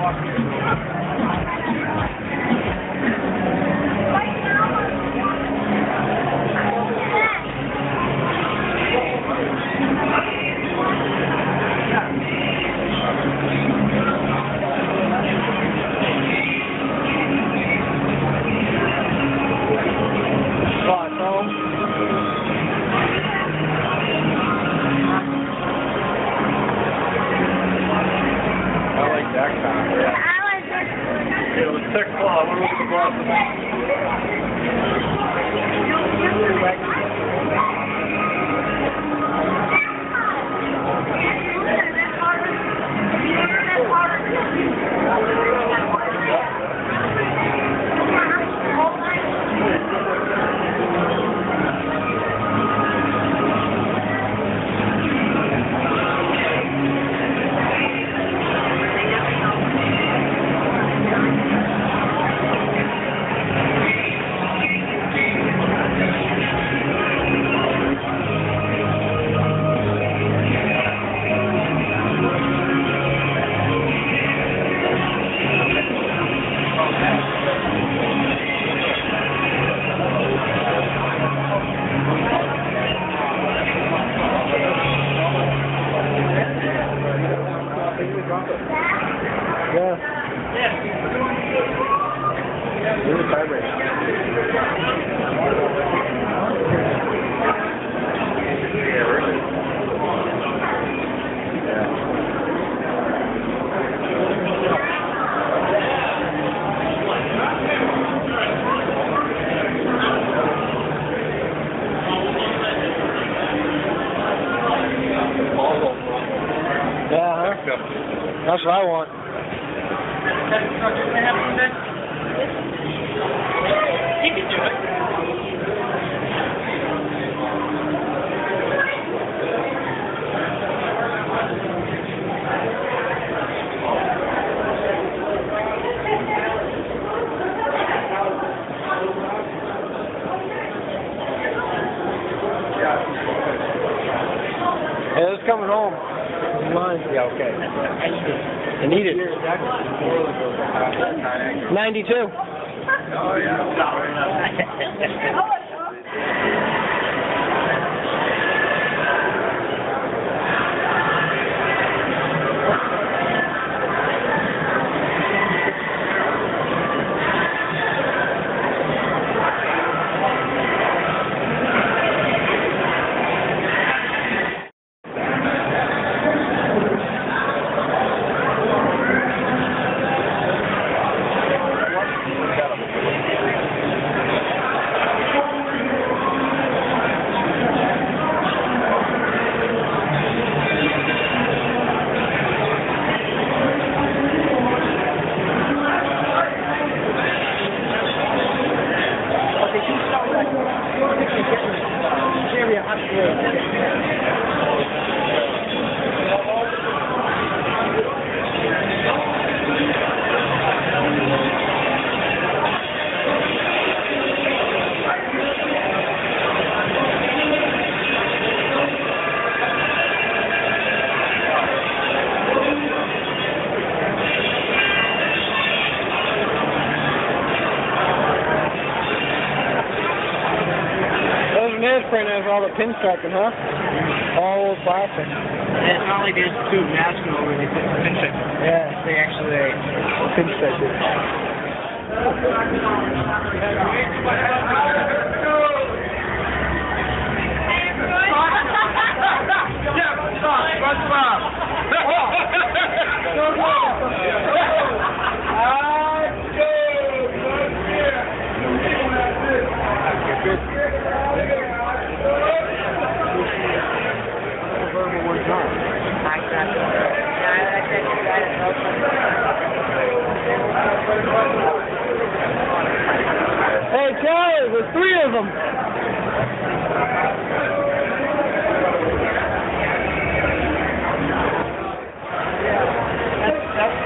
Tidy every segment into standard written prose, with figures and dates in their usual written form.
That's what I want. You can do it. Yeah, it's coming home. Mine. Yeah, okay. I need it. 92. Oh, yeah. Print has all the pinstriping, huh? All old plastic. And it's not like there's two masks where they put the pinstripe. Yeah. They actually Pinstripe it. Hey, Charlie, there's 3 of them. That's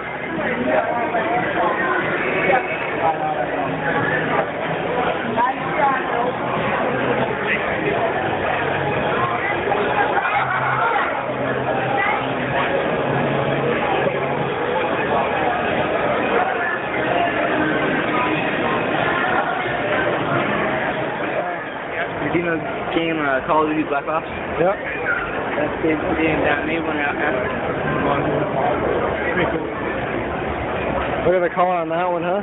the Game Call of Duty Black Ops. Yep. That's the game that made one out after. Pretty cool. Look at the color on that one, huh?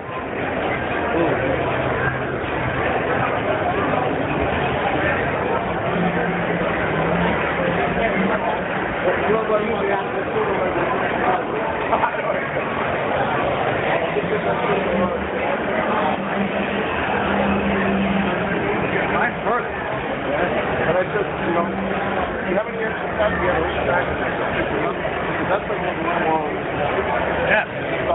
Nice bird. Yeah. And I just, you know, 7 years from now, we have a reach back and that's like one more. Yeah.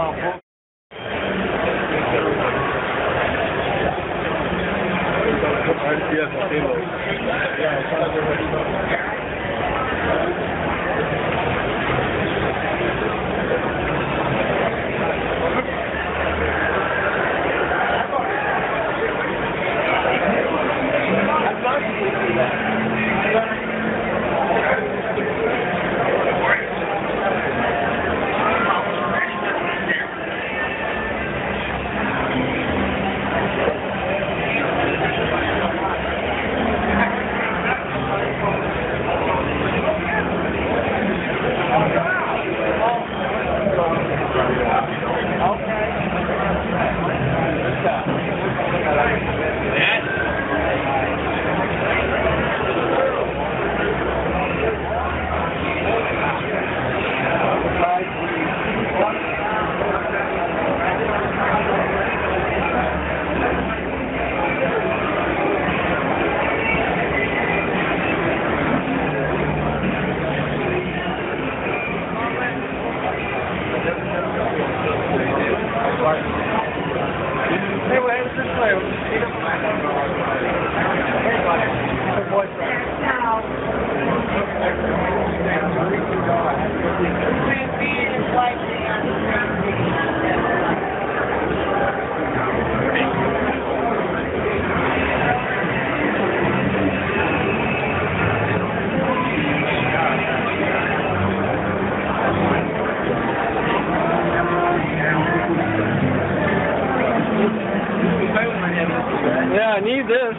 Yeah, I need this.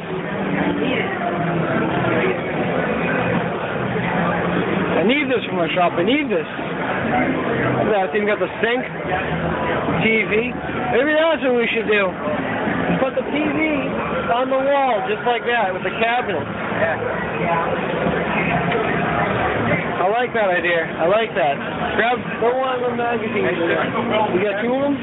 I need this for my shop. I need this. Look at that. It's even got the sink, TV. Maybe that's what we should do. Put the TV on the wall, just like that, with the cabinet. I like that idea. I like that. Grab the one of the magazines. You got two of them?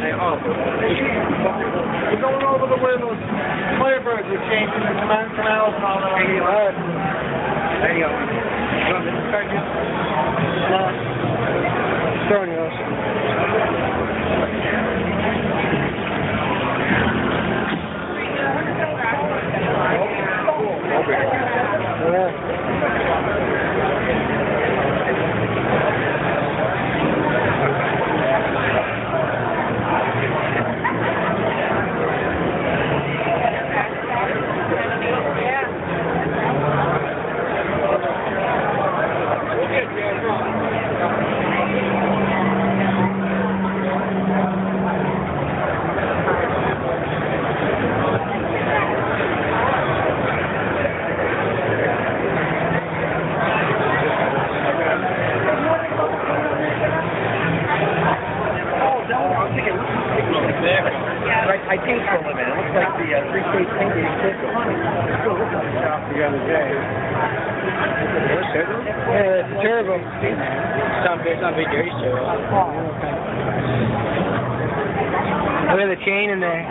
We're going over the way those Firebirds are changing the canals and all that. There you go. There you go. You want me to start you? No. Starting us. I think for a minute. It looks like the three-stage painting system. Still looks like a shop the other day. Yeah, that's terrible. It's not big dirty show. Look at the chain in there.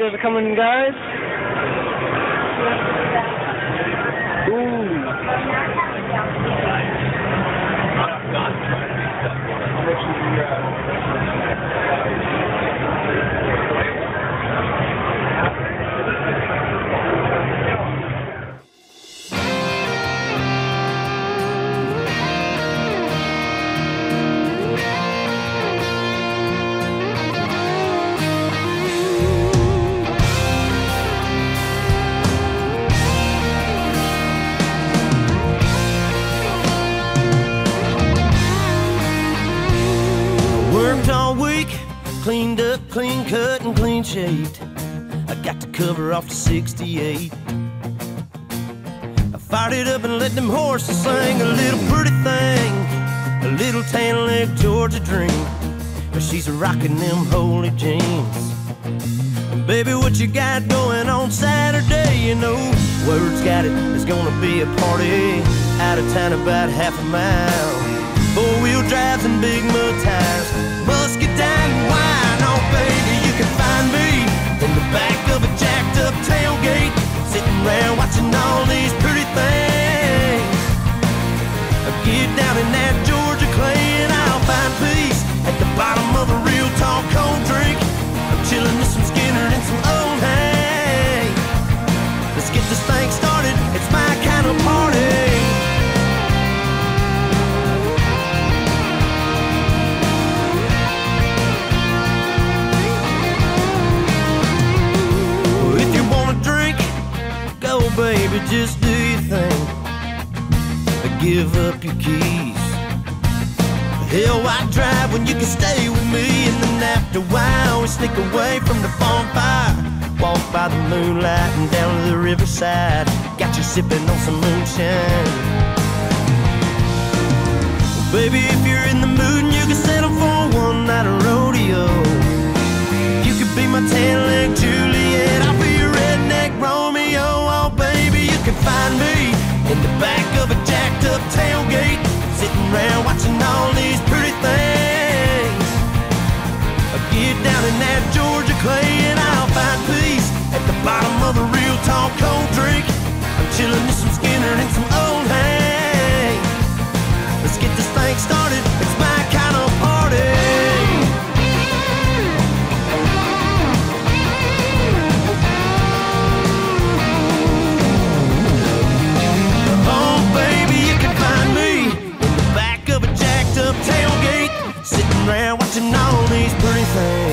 There's a coming, guys. Ooh. Worked all week, cleaned up, clean cut, and clean shaved. I got the cover off the 68. I fired it up and let them horses sing a little pretty thing, a little tan leg Georgia dream. But she's rocking them holy jeans. And baby, what you got going on Saturday? You know, word's got it, there's gonna be a party out of town about half a mile. Four-wheel drives and big mud tires, muscadine and wine. Oh baby, you can find me in the back of a jacked up tailgate, sitting around watching all these pretty things. I get down in that Georgia clay and I'll find peace at the bottom of a real tall cold drink. I'm chilling with some Skinner and some old hay. Let's get this thing started, it's my kind of party. Baby, just do your thing, give up your keys. Hell, why drive when you can stay with me? And then after a while we sneak away from the bonfire, walk by the moonlight and down to the riverside. Got you sipping on some moonshine. Well, baby, if you're in the mood and you can settle for one night of rodeo, you could be my tan-leg Juliet, I'll be your redneck Romeo. Oh baby, you can find me in the back of a jacked up tailgate, sitting around watching all these pretty things. I get down in that Georgia clay and I'll find peace at the bottom of a real tall cold drink. I'm chilling with some Skinner and some old hay. Let's get this thing started, it's my kind of party. Tailgate, sitting around watching all these pretty things.